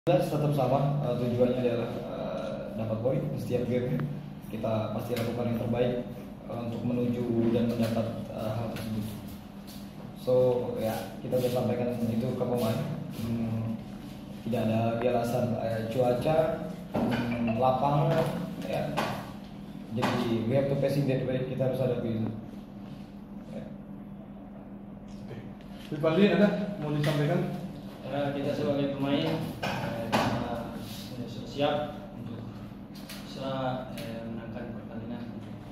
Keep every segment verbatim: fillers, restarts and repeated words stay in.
Tetap sama, uh, tujuannya adalah uh, dapat poin di setiap game. Kita pasti lakukan yang terbaik uh, untuk menuju dan mendapat uh, hal tersebut. So ya, kita sudah sampaikan itu ke pemain. Hmm, tidak ada alasan uh, cuaca, hmm, lapangan, ya. Jadi we have to face that way. Kita harus hadapi itu. Ya. Oke. Vivaldi, ada mau disampaikan? Karena kita sebagai pemain eh, kita sudah siap untuk bisa eh, menangkan pertandingan.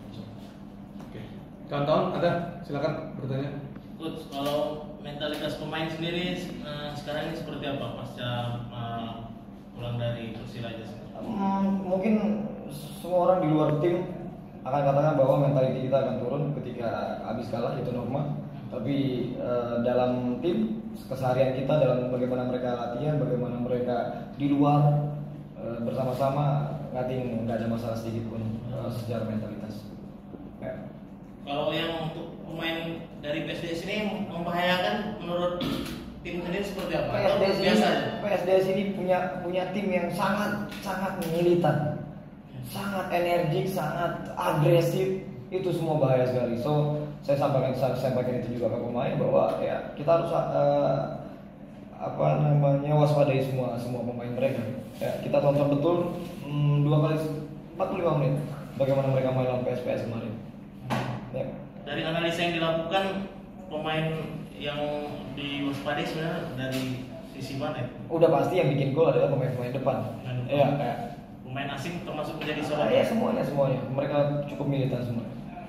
Oke. Kawan-kawan ada, silakan bertanya. Coach, kalau mentalitas pemain sendiri eh, sekarang ini seperti apa pasca eh, pulang dari Persiraja? Hmm, mungkin semua orang di luar tim akan katakan bahwa mentaliti kita akan turun ketika habis kalah, itu normal. Tapi uh, dalam tim, keseharian kita dalam bagaimana mereka latihan, bagaimana mereka di luar uh, bersama-sama, ngating nggak ada masalah sedikit pun uh, secara mentalitas. Ya. Kalau yang untuk pemain dari P S D S ini membahayakan menurut tim sendiri seperti apa? P S D S ini, biasa? P S D S ini punya punya tim yang sangat sangat militan, sangat energik, sangat agresif. Itu semua bahaya sekali. So saya sampaikan saya sampaikan itu juga ke pemain bahwa ya kita harus uh, apa namanya waspadai semua semua pemain mereka. Ya, kita tonton betul hmm, dua kali empat puluh lima menit bagaimana mereka main lawan P S P S kemarin. Ya. Dari analisa yang dilakukan, pemain yang diwaspadai sebenarnya dari sisi mana? Udah pasti yang bikin gol adalah pemain-pemain depan. Iya. Ya. Pemain asing termasuk menjadi Ah, solusi. ya semuanya semuanya mereka cukup militan semua.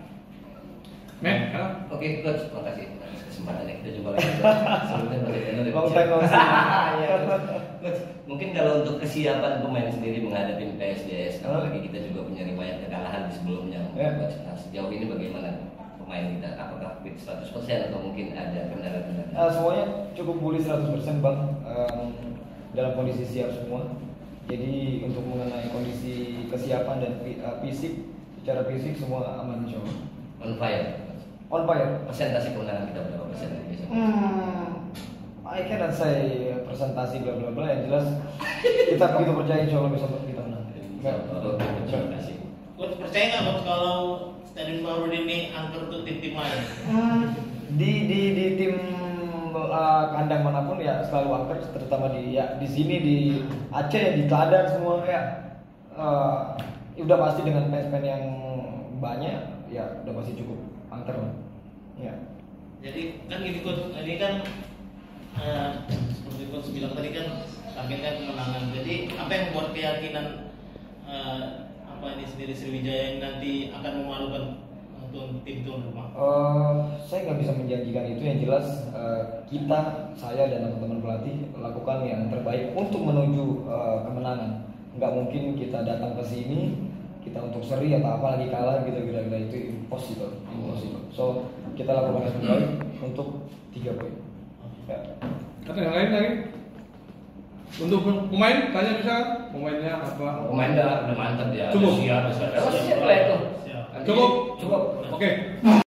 Men, Oke, coach, makasih atas kesempatannya. Kita coba lagi. Sebelumnya bagaimana? Long time no see. Iya, coach. Mungkin kalau untuk kesiapan pemain sendiri menghadapi P S D S, apalagi kita juga punya riwayat kekalahan di sebelumnya. Ya. Nah, sejauh ini bagaimana pemain kita? Apakah fit seratus persen atau mungkin ada kendala-kendala? Uh, semuanya cukup pulih seratus persen bang, um, dalam kondisi siap semua. Jadi untuk mengenai kondisi kesiapan dan uh, fisik, secara fisik semua aman insya Allah. On fire. On fire. Persentase kemenangan kita berapa persen biasanya? Hmm, I cannot say presentasi bla bla bla, yang jelas kita begitu percaya insya Allah bisa kita menang. Oke, terima kasih. Coach, percaya nggak Coach kalau Stadion Baharudin ini angker untuk tim-tim lain? Hmm, di di di tim uh, kandang manapun ya selalu angker, terutama di ya di sini di Aceh ya di Teladan semua ya uh, udah pasti dengan fans-fans yang banyak ya udah pasti cukup angker lah. Ya. Jadi kan gini Coach, ini kan eh, seperti Coach bilang tadi kan targetnya kemenangan. Jadi apa yang membuat keyakinan eh, apa ini sendiri Sriwijaya ini nanti akan memalukan untuk tim tuan rumah? Uh, saya nggak bisa menjanjikan itu, yang jelas uh, kita, saya dan teman-teman pelatih lakukan yang terbaik untuk menuju uh, kemenangan. Nggak mungkin kita datang ke sini kita untuk seri atau apa lagi kalah gitu kira-kira, itu impossible, impossible. So kita lakukan yang terbaik untuk tiga poin. Ya. Ada yang lain lagi? Untuk pemain, tanya bisa pemainnya apa? Pemain udah udah mantap ya. Cukup. Siap, siap. Siap lah itu. Siap. Cukup. Cukup. Oke.